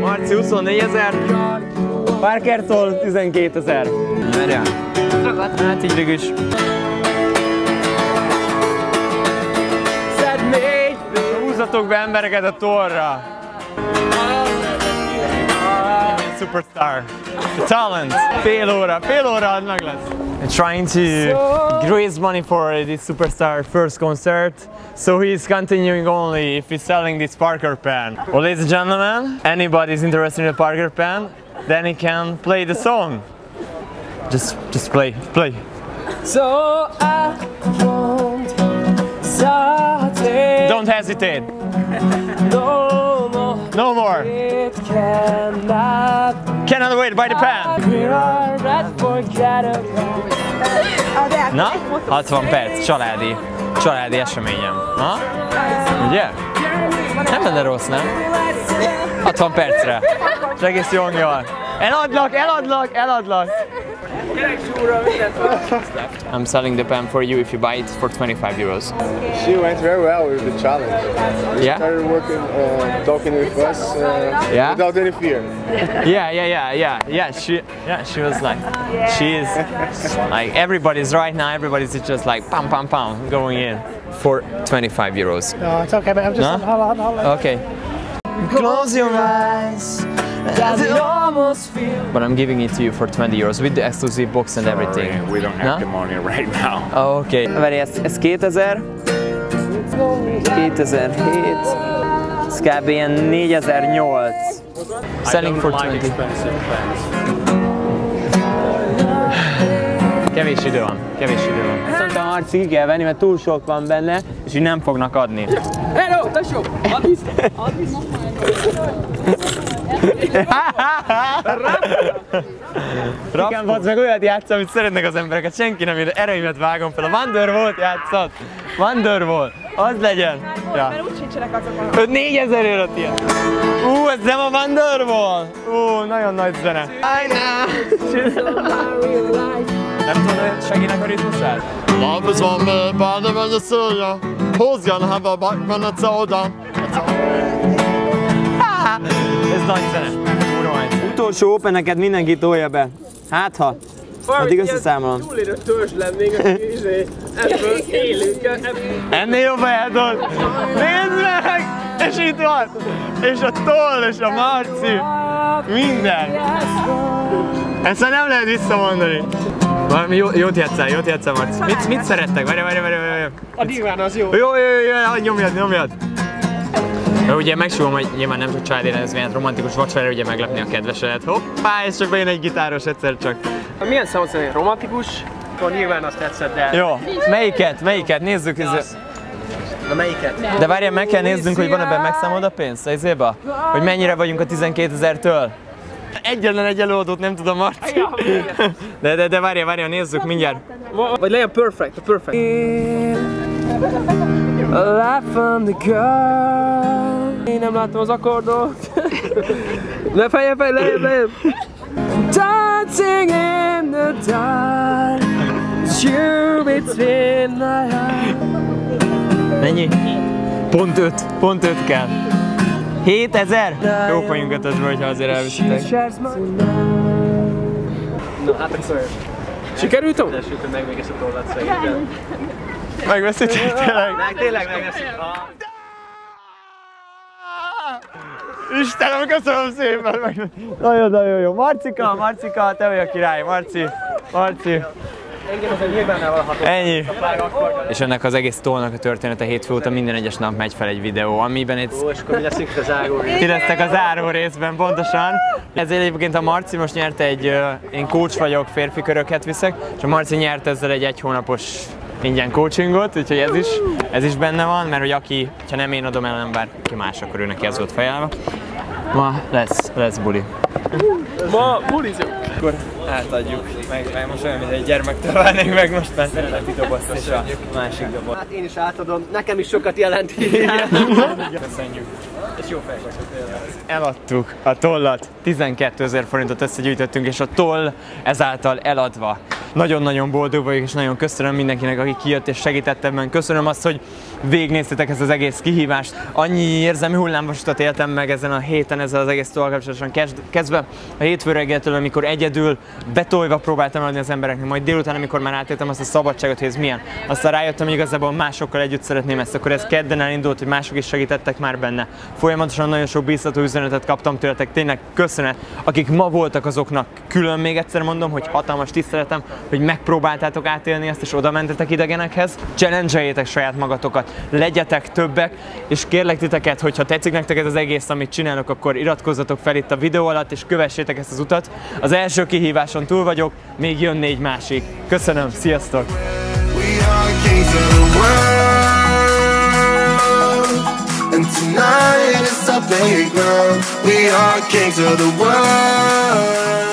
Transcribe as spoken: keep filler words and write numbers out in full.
Marci huszonnégyezer, Parkertól tizenkétezer. Merjál? Hát így végül is. Szednégy! Húzzatok be embereket a torra! Superstar. The talent. Fél óra, fél óra az meg lesz. I'm trying to raise money for this superstar first concert, so he's continuing only if he's selling this Parker pen. Well, ladies and gentlemen, anybody is interested in a Parker pen, then he can play the song. Just, just play, play. So I won't hesitate. Don't hesitate. No more. No more. It cannot. Cannot wait, by the pen. Na, hatvan perc, családi, családi eseményem. Ha? Ugye? Nem lenne rossz, nem? hatvan percre. És egész jól jól. Eladlak, eladlak, eladlak. I'm selling the pen for you if you buy it for twenty-five euros. She went very well with the challenge. She Yeah? started working, uh, talking with us uh, Yeah? without any fear. Yeah, yeah, yeah, yeah, yeah. She, yeah, she was like, she is like everybody's right now. Everybody's just like pam, pam, pam, going in for twenty-five euros. No, it's okay, but I'm just No? hold on, hold on. Okay. Close your eyes. Does it almost feel? But I'm giving it to you for twenty euros with the exclusive box and everything. We don't have No? the money right now. Oh, okay. Várj, ez, ez kétezer? kétezer-hét. Ez kb. Ilyen négyezer-nyolc. Selling for twenty. Kevés idő van, kevés idő van. Azt mondta Marci, ki kell venni, mert túl sok van benne, és így nem fognak adni. Hello, tesó! Add vissza! Add vissza! Igen, vadsz meg olyat játsz, amit szeretnek az embereket, senki nem ide, erőimet vágom fel. A Wonderwall-t játszott. Wonderwall, az legyen. Ja. Mert úgy sincsenek azokon. négyezer eurót ilyen. Ú, ez nem a Wonderwall. Ú, nagyon nagy zene. Nem tudod, hogy segítek a ritmusát? Love is one man, bottom of the soul. Who's gonna have a back when it's all done? Ez nagy zene. Utolsó openeket mindenki tolja be. Hát ha. Addig összeszámolom. Túlélő törzs lennénk, akik ebből élünk. Ennél jobb eldod. Nézd meg! És itt van! És a toll, és a Marci. Minden. Ezt nem lehet visszamondani. Valami jó, jót játszál, jót játszál, Marci. Mit, mit szerettek? Várj, várj, várj, várj. A diván az jó. Jó, jó, jó, jó, nyomjad, nyomjad. De ugye megsúgom, hogy nyilván nem csak családi rendezvényen, romantikus vacsorára ugye meglepni a kedvesedet. Hoppá, és csak bejön egy gitáros egyszer csak. Milyen számot szeretnél? Romantikus? Akkor nyilván azt tetszett, de... Jó, melyiket, melyiket, nézzük. Na melyiket? De várjál, meg kell néznünk, hogy van ebben megszámolod a pénzt a izéba? Hogy mennyire vagyunk a tizenkétezertől? Egyetlen egy előadót nem tudom, Marci. De, de, de várjál, várjál, nézzük mindjárt. Vagy legyen perfect, a perfect. Life on the girl. Én nem látom az akkordot. Ne feljebb, feljebb, lejjebb, lejjebb. Dancing in the dark. You between my heart. Mennyi? Pont öt, pont öt kell. hétezer? Jók vagyunk ötösből, hogyha azért elviszitek. Na hát akkor... Sikerült ó? Elsőt, hogy megvégez a tollat szerintem. Megveszitek tényleg? Meg tényleg megveszik. Istenem, köszönöm szépen! Nagyon-nagyon jó. Marcika, Marcika, te vagy a király, Marci, Marci. Engem azért nyilván elvalható. Ennyi. És ennek az egész tollnak a története hétfő óta minden egyes nap megy fel egy videó, amiben egy... Ó, és akkor mi leszünk a záró rész? Ti lesztek a záró részben, pontosan. Ezért egyébként a Marci most nyerte egy, uh, én coach vagyok, férfi köröket viszek, és a Marci nyert ezzel egy egy hónapos ingyen coachingot, úgyhogy ez is, ez is benne van, mert hogy aki, ha nem én adom el, nem bárki más, akkor ő neki ez volt felállva. Ma lesz, lesz buli. Ma bulizunk. Akkor átadjuk, meg, meg most olyan, mint egy gyermektől válnék meg most már. Szereteti dobozt és a másik dobozt. Hát én is átadom, nekem is sokat jelent. Köszönjük. És jó fejek vagyok tényleg. Eladtuk a tollat, tizenkétezer forintot összegyűjtöttünk, és a toll ezáltal eladva nagyon-nagyon boldog vagyok, és nagyon köszönöm mindenkinek, aki kijött és segített ebben. Köszönöm azt, hogy végignéztétek ezt az egész kihívást. Annyi érzelmi hullámvasutat éltem meg ezen a héten, ezzel az egész kapcsolatosan kezdve a hétfő reggeltől, amikor egyedül betolva próbáltam adni az embereknek, majd délután, amikor már átéltem azt a szabadságot, hogy ez milyen. Aztán rájöttem, hogy igazából másokkal együtt szeretném ezt, akkor ez kedden elindult, hogy mások is segítettek már benne. Folyamatosan nagyon sok bíztató üzenetet kaptam tőletek, tényleg köszönet. Akik ma voltak, azoknak külön még egyszer mondom, hogy hatalmas tiszteletem, hogy megpróbáltátok átélni ezt, és oda mentetek idegenekhez. Challenge-eljétek saját magatokat, legyetek többek, és kérlek titeket, hogyha tetszik nektek ez az egész, amit csinálok, akkor iratkozzatok fel itt a videó alatt, és kövessétek ezt az utat. Az első kihíváson túl vagyok, még jön négy másik. Köszönöm, sziasztok! And tonight is our playground. We are kings of the world.